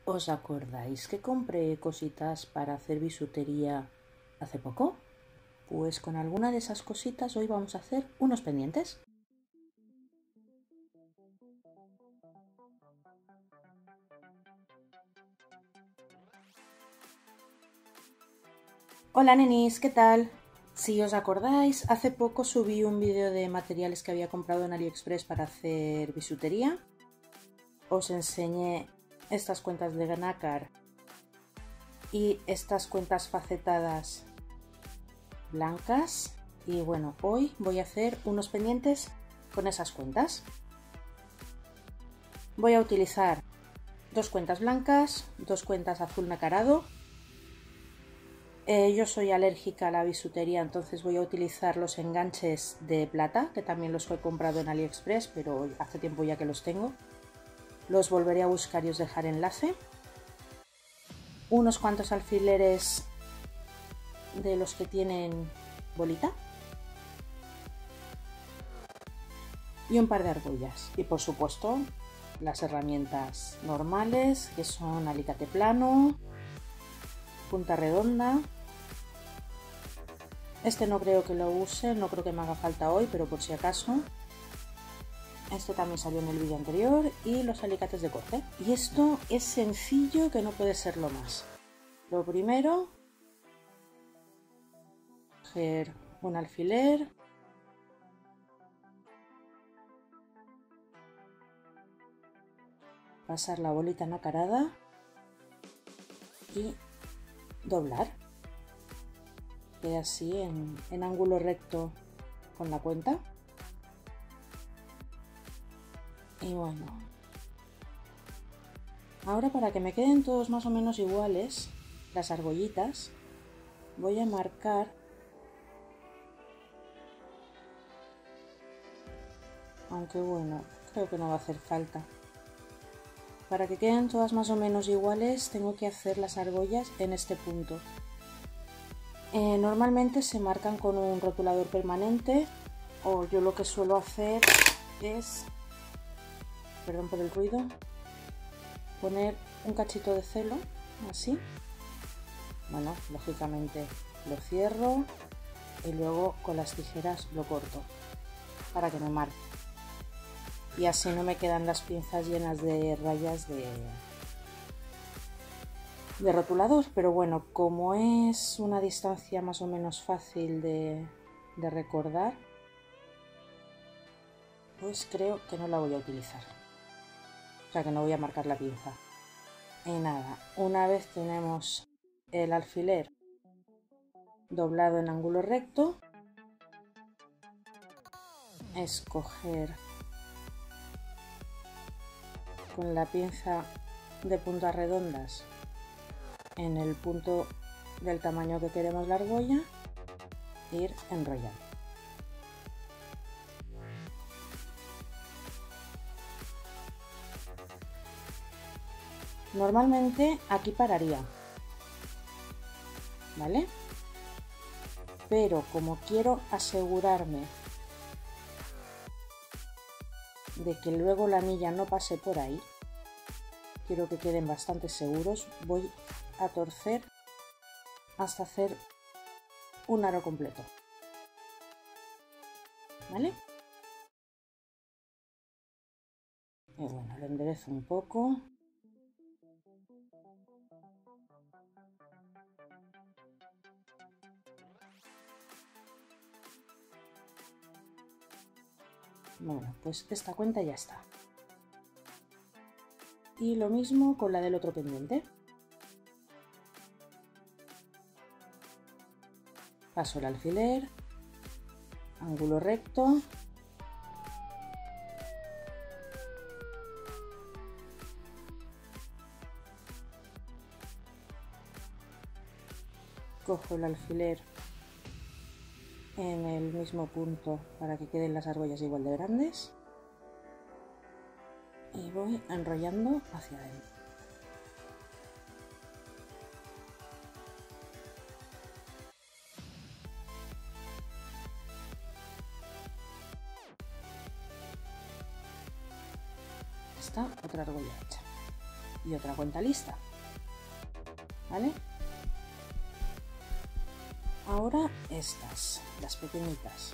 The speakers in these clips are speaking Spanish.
¿Os acordáis que compré cositas para hacer bisutería hace poco? Pues con alguna de esas cositas hoy vamos a hacer unos pendientes. Hola nenis, ¿qué tal? Si os acordáis, hace poco subí un vídeo de materiales que había comprado en AliExpress para hacer bisutería. Os enseñé estas cuentas de nácar y estas cuentas facetadas blancas. Y bueno, hoy voy a hacer unos pendientes con esas cuentas. Voy a utilizar dos cuentas blancas, dos cuentas azul nacarado. Yo soy alérgica a la bisutería, entonces voy a utilizar los enganches de plata, que también los he comprado en AliExpress, pero hace tiempo ya que los tengo. Los volveré a buscar y os dejaré enlace. Unos cuantos alfileres de los que tienen bolita. Y un par de argollas. Y por supuesto, las herramientas normales, que son alicate plano, punta redonda. Este no creo que lo use, no creo que me haga falta hoy, pero por si acaso. Este también salió en el vídeo anterior, y los alicates de corte. Y esto es sencillo, que no puede serlo más. Lo primero, coger un alfiler, pasar la bolita nacarada y doblar. Queda así en ángulo recto con la cuenta. Y bueno, ahora para que me queden todos más o menos iguales, las argollitas, voy a marcar, aunque bueno, creo que no va a hacer falta. Para que queden todas más o menos iguales, tengo que hacer las argollas en este punto. Normalmente se marcan con un rotulador permanente, o yo lo que suelo hacer es, perdón por el ruido, poner un cachito de celo, así. Bueno, lógicamente lo cierro y luego con las tijeras lo corto para que me marque. Y así no me quedan las pinzas llenas de rayas de rotulador, pero bueno, como es una distancia más o menos fácil de recordar, pues creo que no la voy a utilizar, o sea que no voy a marcar la pinza. Y nada, una vez tenemos el alfiler doblado en ángulo recto, es coger con la pinza de puntas redondas en el punto del tamaño que queremos la argolla, ir enrollando. Normalmente aquí pararía, ¿vale? Pero como quiero asegurarme de que luego la anilla no pase por ahí, quiero que queden bastante seguros, voy a torcer hasta hacer un aro completo, ¿vale? Y bueno, lo enderezo un poco. Bueno, pues esta cuenta ya está. Y lo mismo con la del otro pendiente. Paso el alfiler, ángulo recto, cojo el alfiler en el mismo punto para que queden las argollas igual de grandes y voy enrollando hacia adentro. Está otra argolla hecha. y otra cuenta lista, ¿vale? Ahora estas, las pequeñitas.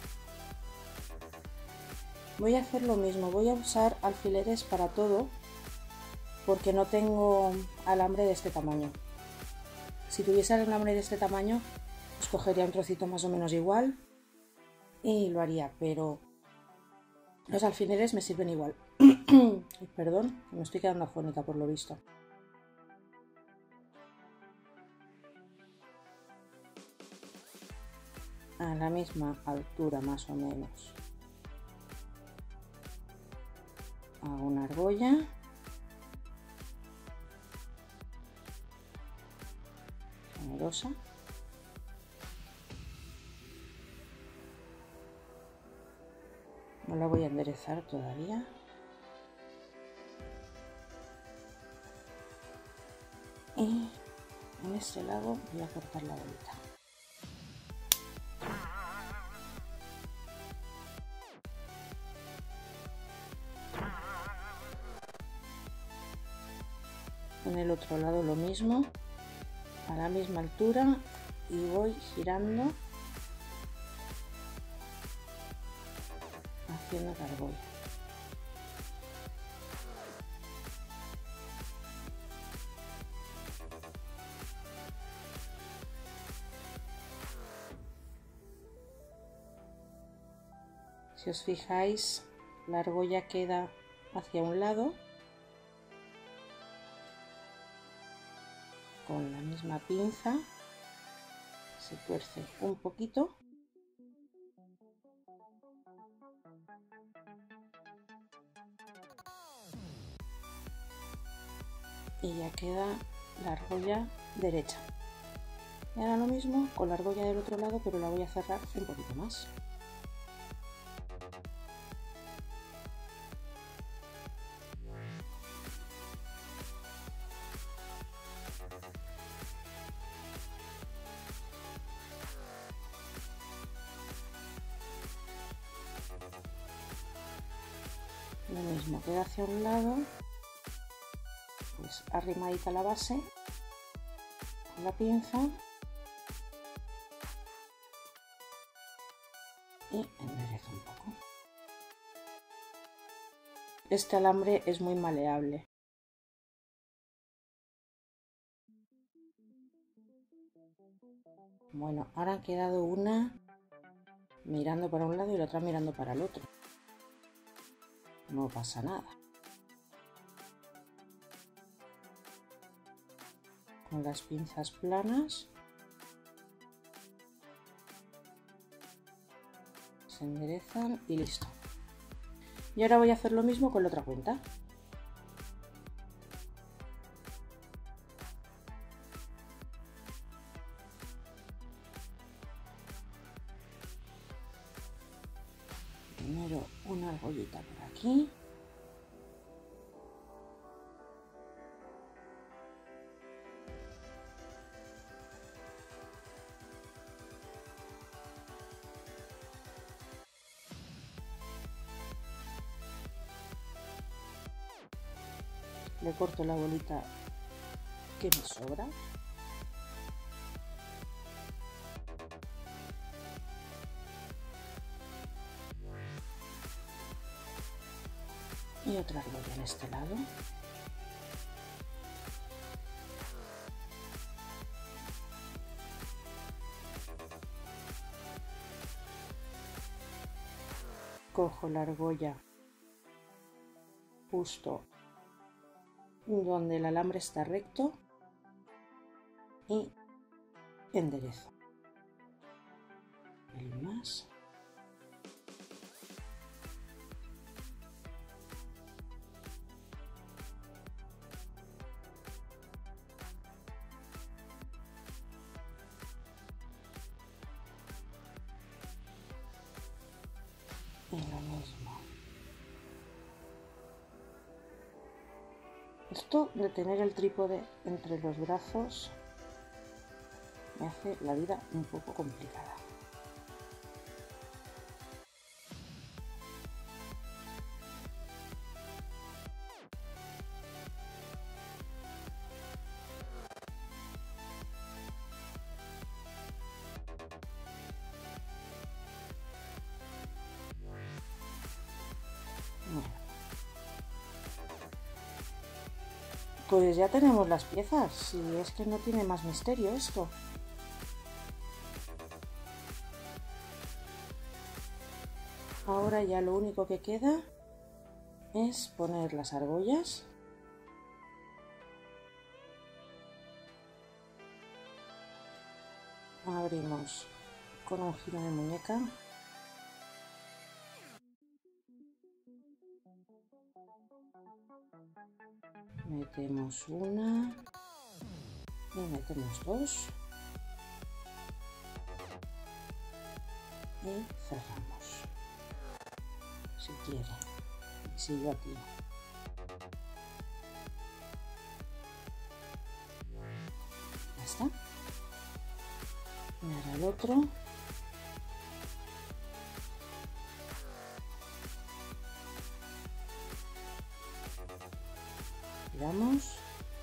Voy a hacer lo mismo, voy a usar alfileres para todo porque no tengo alambre de este tamaño. Si tuviese alambre de este tamaño, pues cogería un trocito más o menos igual y lo haría, pero los alfileres me sirven igual. Perdón, me estoy quedando afónica por lo visto. A la misma altura más o menos. Hago una argolla. Generosa. No la voy a enderezar todavía. Y en este lado voy a cortar la bolita. En el otro lado lo mismo, a la misma altura, y voy girando haciendo la argolla. Si os fijáis, la argolla queda hacia un lado con la misma pinza, se tuerce un poquito y ya queda la argolla derecha. Y ahora lo mismo con la argolla del otro lado, pero la voy a cerrar un poquito más. Lo mismo, queda hacia un lado, pues arrimadita la base con la pinza y enderezo un poco. Este alambre es muy maleable. Bueno, ahora ha quedado una mirando para un lado y la otra mirando para el otro. No pasa nada. Con las pinzas planas se enderezan y listo. Y ahora voy a hacer lo mismo con la otra cuenta. Primero una argollita por aquí. Le corto la bolita que me sobra. Y otra argolla en este lado. Cojo la argolla justo donde el alambre está recto y enderezo. El más. Y lo mismo. Esto de tener el trípode entre los brazos me hace la vida un poco complicada. Pues ya tenemos las piezas, si es que no tiene más misterio esto. Ahora ya lo único que queda es poner las argollas. Abrimos con un giro de muñeca. Metemos una y metemos dos y cerramos, si quiere, y si yo aquí. Ya está. Y ahora el otro. Giramos,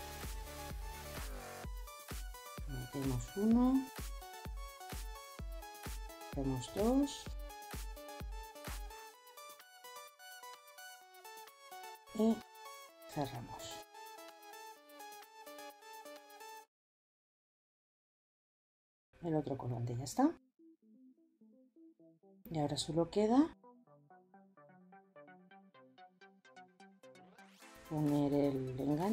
metemos uno, metemos dos y cerramos. El otro colgante ya está. Y ahora solo queda poner el enganche .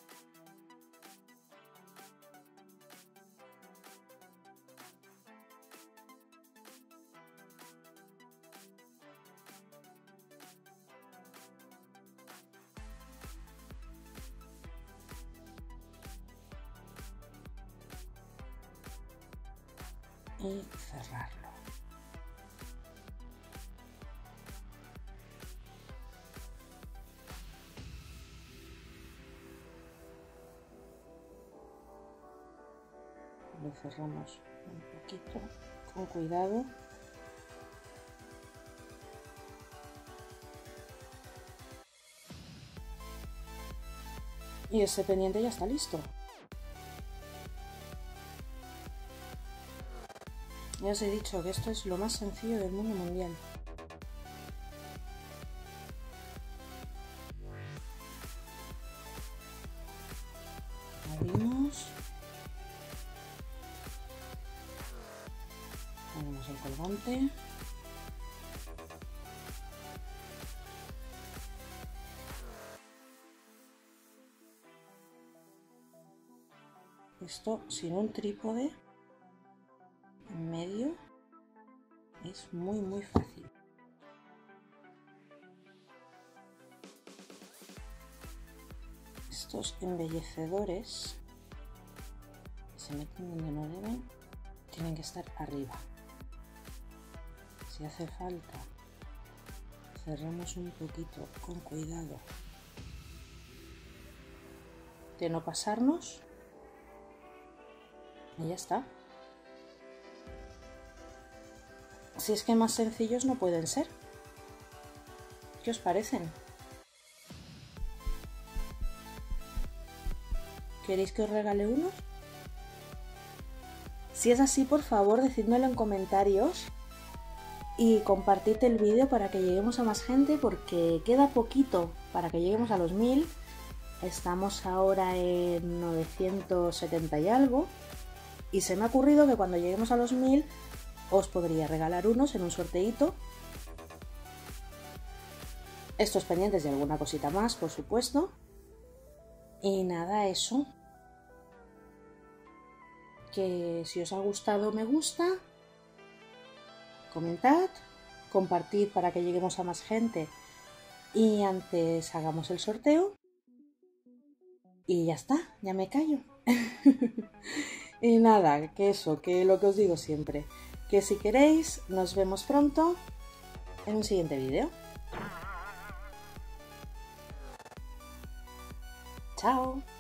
Y cerrarlo. Lo cerramos un poquito con cuidado. Y ese pendiente ya está listo. Ya os he dicho que esto es lo más sencillo del mundo mundial. Abrimos. Ponemos el colgante. Esto sin un trípode en medio es muy fácil. Estos embellecedores que se meten donde no deben tienen que estar arriba. Si hace falta, cerramos un poquito con cuidado de no pasarnos y ya está. Si es que más sencillos no pueden ser. ¿Qué os parecen? ¿Queréis que os regale unos? Si es así, por favor, decídmelo en comentarios y compartid el vídeo para que lleguemos a más gente, porque queda poquito para que lleguemos a los 1000. Estamos ahora en 970 y algo, y se me ha ocurrido que cuando lleguemos a los 1000 os podría regalar unos en un sorteíto. Estos pendientes y alguna cosita más, por supuesto. Y nada, eso. Que si os ha gustado, me gusta. Comentad, compartid para que lleguemos a más gente y antes hagamos el sorteo. Y ya está, ya me callo. Y nada, que eso, que lo que os digo siempre, que si queréis, nos vemos pronto en un siguiente vídeo. ¡Chao!